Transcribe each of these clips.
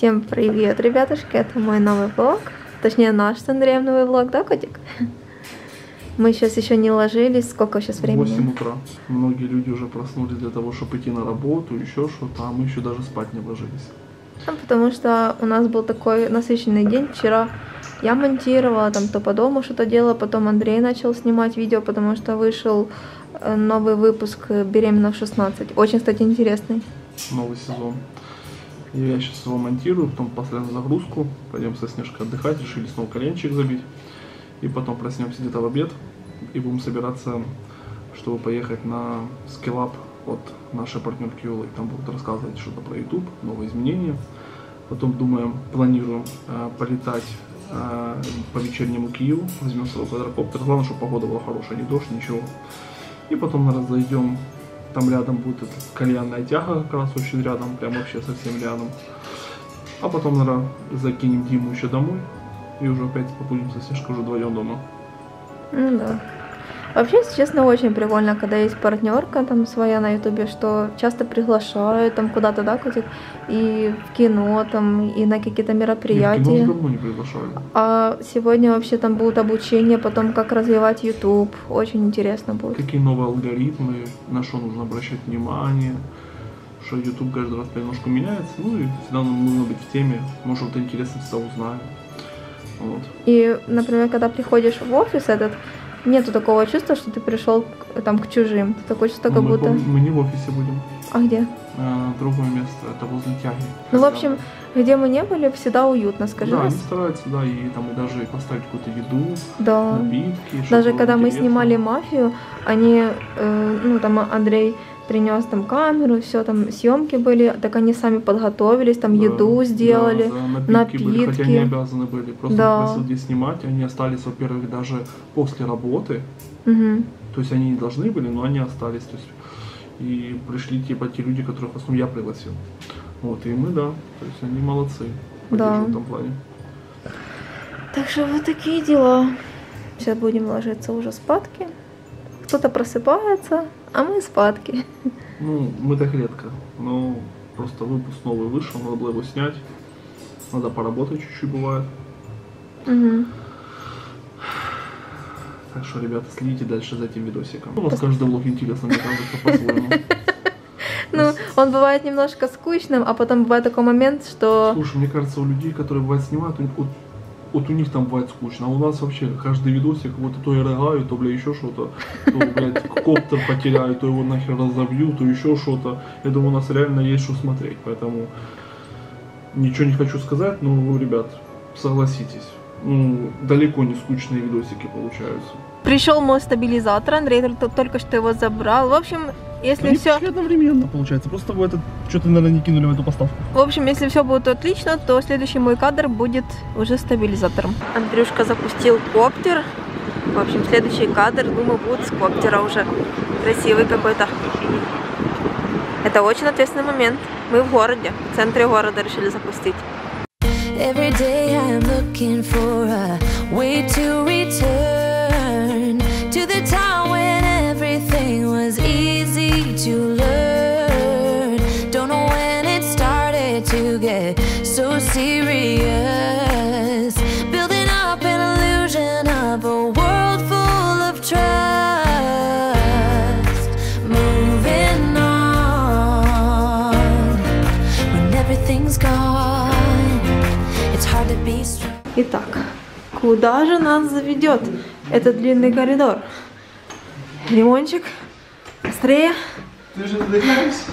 Всем привет, ребятушки, это мой новый влог. Точнее, наш с Андреем новый влог, да, котик? Мы сейчас еще не ложились. Сколько сейчас времени? 8 утра. Многие люди уже проснулись для того, чтобы идти на работу, еще что-то, а мы еще даже спать не ложились. Потому что у нас был такой насыщенный день. Вчера я монтировала, там то по дому что-то делала, потом Андрей начал снимать видео, потому что вышел новый выпуск «Беременна в 16». Очень, кстати, интересный. Новый сезон. И я сейчас его монтирую, потом поставим загрузку, пойдем со Снежкой отдыхать, решили снова коленчик забить. И потом проснемся где-то в обед и будем собираться, чтобы поехать на скиллап от нашей партнерки Юлы. Там будут рассказывать что-то про YouTube, новые изменения. Потом думаем, планируем полетать по вечернему Киеву, возьмем свой квадрокоптер. Главное, чтобы погода была хорошая, не дождь, ничего. И потом, наверное, зайдем. Там рядом будет эта кальянная тяга, как раз очень рядом, прям вообще совсем рядом. А потом, наверное, закинем Диму еще домой. И уже опять побудем со Снежкой уже вдвоем дома. Ну да. Вообще, если честно, очень прикольно, когда есть партнерка там своя на ютубе, что часто приглашают там куда-то, да, котик, и в кино там, и на какие-то мероприятия. Нет, кино давно не приглашали. А сегодня вообще там будут обучение, потом как развивать YouTube. Очень интересно будет. Какие новые алгоритмы, на что нужно обращать внимание, что YouTube каждый раз немножко меняется. Ну и всегда нам нужно быть в теме, может что-то интересное всегда узнаем. Вот. И, например, когда приходишь в офис этот, нету такого чувства, что ты пришел там к чужим. Ты такое чувство, как будто... Мы не в офисе будем. А где? Другое место, это возле тяги. Ну, в общем, где мы не были, всегда уютно, скажи. Да, они стараются, да, и там и даже поставить какую-то еду, да, напитки. Даже когда мы снимали «Мафию», они, ну, там Андрей принес там камеру, все, там съемки были, так они сами подготовились, там да, еду сделали, да, напитки. Были, хотя они обязаны были, просто да. попросил где снимать, они остались, во-первых, даже после работы, угу. То есть они не должны были, но они остались, то есть, и пришли типа те люди, которых в основном я пригласил, вот, и мы, да, то есть они молодцы, да. В этом плане. Так что вот такие дела. Сейчас будем ложиться уже спадки. Кто-то просыпается, а мы спадки. Ну, мы так редко, но просто выпуск новый вышел, надо было его снять. Надо поработать чуть-чуть бывает. Угу. Так что, ребята, следите дальше за этим видосиком. У вас каждый влог интересный, мне кажется, по-своему. Ну, он бывает немножко скучным, а потом бывает такой момент, что... Слушай, мне кажется, у людей, которые бывает снимают, вот у них там бывает скучно, а у нас вообще каждый видосик, вот то я рыгаю, то, бля, еще что-то, то, блядь, коптер потеряю, то его нахер разобью, то еще что-то. Я думаю, у нас реально есть что смотреть, поэтому ничего не хочу сказать, но, ребят, согласитесь, ну, далеко не скучные видосики получаются. Пришел мой стабилизатор, Андрей только что его забрал. В общем, если они все... одновременно получается, просто вы это что-то, наверное, не кинули в эту поставку. В общем, если все будет отлично, то следующий мой кадр будет уже стабилизатором. Андрюшка запустил коптер. В общем, следующий кадр, думаю, будет с коптера уже. Красивый какой-то. Это очень ответственный момент. Мы в городе, в центре города решили запустить. Every day I'm looking for a way to return to the time when everything was easy to learn. Don't know when it started to get so serious. Building up an illusion of a world full of trust. Moving on when everything's gone. Итак, куда же нас заведет этот длинный коридор? Ремонтчик, быстрее. Ты же задыхаешься?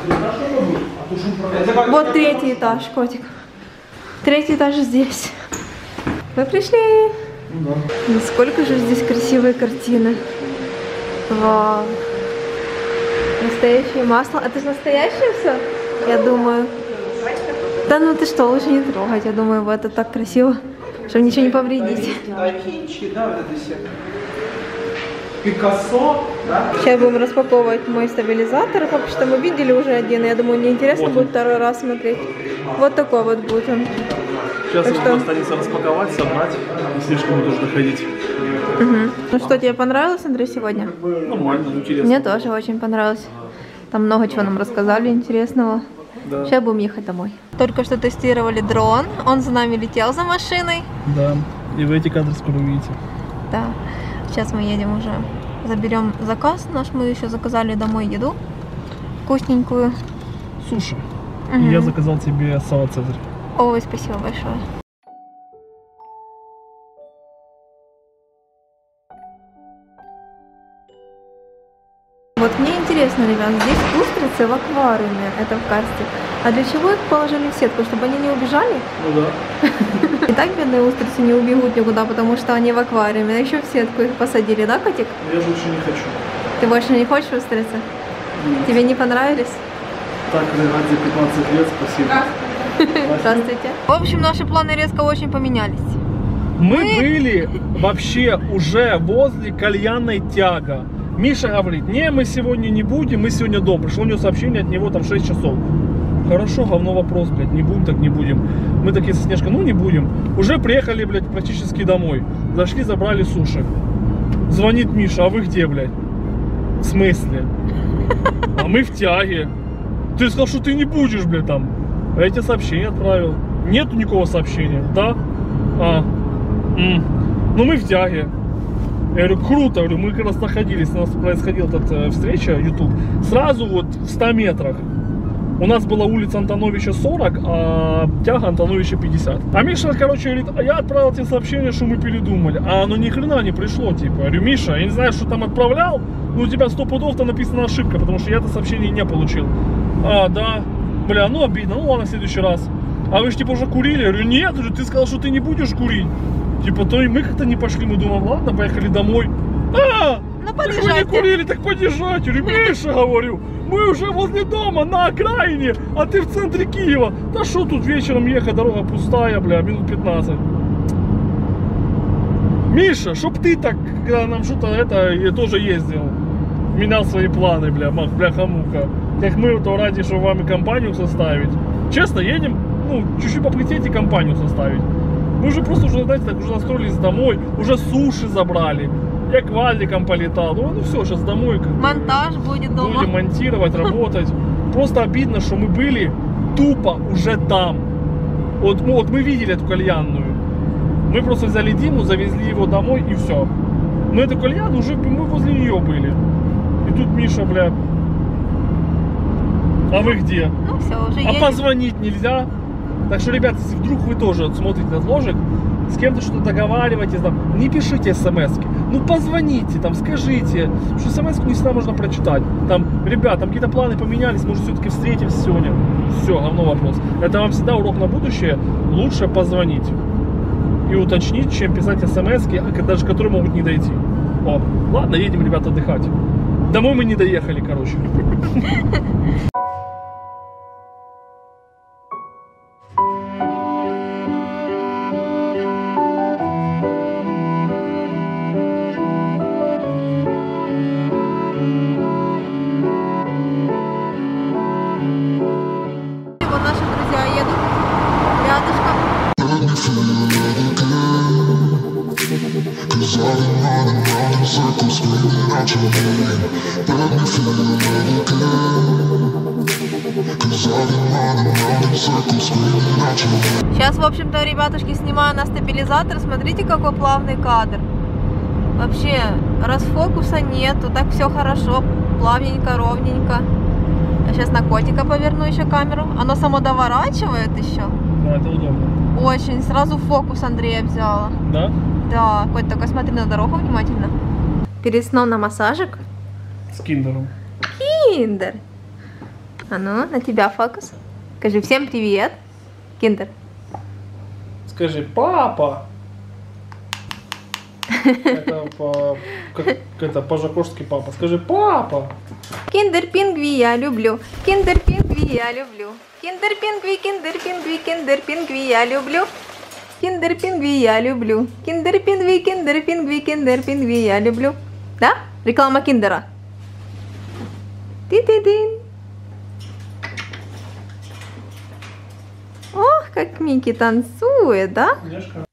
Вот третий этаж, котик. Третий этаж здесь. Мы пришли. Да. Насколько же здесь красивые картины. Вау. Настоящее масло. Это же настоящее все? Я думаю. Да ну ты что, лучше не трогать, я думаю, вот это так красиво, чтобы ничего не повредить. Пикассо, да? Сейчас будем распаковывать мой стабилизатор, потому что мы видели уже один, я думаю, неинтересно вот будет второй раз смотреть. Вот такой вот будет он. Сейчас его останется распаковать, собрать, и слишком будет уже доходить. Угу. Ну что, тебе понравилось, Андрей, сегодня? Нормально, интересно. Мне тоже очень понравилось. Там много чего нам рассказали интересного. Да. Сейчас будем ехать домой. Только что тестировали дрон, он за нами летел за машиной. Да, и вы эти кадры скоро увидите. Да, сейчас мы едем уже, заберем заказ наш, мы еще заказали домой еду вкусненькую. Суши. Угу. И я заказал тебе салат Цезарь. Ой, спасибо большое. Вот мне интересно, ребят, здесь устрицы в аквариуме, это в карте. А для чего их положили в сетку? Чтобы они не убежали? Ну да. И так бедные устрицы не убегут никуда, потому что они в аквариуме. А еще в сетку их посадили, да, котик? Я больше не хочу. Ты больше не хочешь устрицы? Нет. Тебе не понравились? Так, ради 15 лет, спасибо. Здравствуйте. В общем, наши планы резко очень поменялись. Мы были вообще уже возле кальянной Тяга. Миша говорит, не, мы сегодня не будем, мы сегодня дома. Пришло у него сообщение от него там 6 часов. Хорошо, говно вопрос, блядь, не будем, так не будем. Мы такие со Снежкой, ну не будем. Уже приехали, блядь, практически домой. Зашли, забрали суши. Звонит Миша, а вы где, блядь? В смысле? А мы в Тяге. Ты сказал, что ты не будешь, блядь, там. А я тебе сообщение отправил. Нету никакого сообщения, да? Ну мы в Тяге. Я говорю, круто, говорю, мы как раз находились, у нас происходила эта встреча, YouTube, сразу вот в 100 метрах. У нас была улица Антоновича 40, а Тяга Антоновича 50. А Миша, короче, говорит, а я отправил тебе сообщение, что мы передумали. А оно ни хрена не пришло, типа. Я говорю, Миша, я не знаю, что там отправлял, но у тебя 100 пудов там написана ошибка, потому что я это сообщение не получил. А, да, бля, ну обидно, ну ладно, в следующий раз. А вы же типа уже курили? Я говорю, нет, ты сказал, что ты не будешь курить. Типа, то и мы как-то не пошли, мы думаем, ладно, поехали домой. Ну, так вы не курили, так подъезжайте. Я говорю, Миша, говорю, мы уже возле дома, на окраине, а ты в центре Киева. Да что тут вечером ехать, дорога пустая, бля, минут 15. Миша, чтоб ты так, когда нам что-то это, я тоже ездил, менял свои планы, бляха-муха. Как мы то ради, чтобы вам и компанию составить. Честно, едем, ну, чуть-чуть поплететь и компанию составить. Мы уже просто уже, знаете, так уже настроились домой, уже суши забрали. Я к Валикам полетал. Ну все, сейчас домой. Монтаж будет дома. Будем монтировать, работать. Просто обидно, что мы были тупо уже там. Вот мы видели эту кальянную. Мы просто взяли Диму, завезли его домой и все. Но эту кальяну уже мы возле нее были. И тут Миша, бля. А вы где? Ну все, уже А едем. позвонить нельзя? Так что, ребят, если вдруг вы тоже смотрите этот ложик, с кем-то что-то договариваетесь, там, не пишите смс-ки. Ну, позвоните, там, скажите, что смс-ку не всегда можно прочитать. Там, ребят, там какие-то планы поменялись, может, все-таки встретимся сегодня. Все, говно вопрос. Это вам всегда урок на будущее. Лучше позвонить и уточнить, чем писать смс-ки, даже которые могут не дойти. О, ладно, едем, ребята, отдыхать. Домой мы не доехали, короче. Наши друзья едут рядышком. Сейчас, в общем-то, ребятушки, снимаю на стабилизатор. Смотрите, какой плавный кадр. Вообще, расфокуса нету, так все хорошо, плавненько, ровненько. Я сейчас на котика поверну еще камеру. Оно само доворачивает еще. Да, это удобно. Очень. Сразу фокус Андрея взяла. Да? Да, котик, только смотри на дорогу внимательно. Перед сном на массажик. С киндером. Киндер. А ну, на тебя фокус. Скажи всем привет. Киндер. Скажи, папа. Это по-жакошски папа. Скажи, папа. Киндер пингви я люблю. Киндер пингви я люблю. Киндер пингви, киндер пингви, киндер пингви я люблю. Киндер пингви я люблю. Киндер пингви, киндер пингви, киндер пингви я люблю. Да? Реклама киндера. Ты-ты-дын. Ох, как Микки танцует, да? Снежка.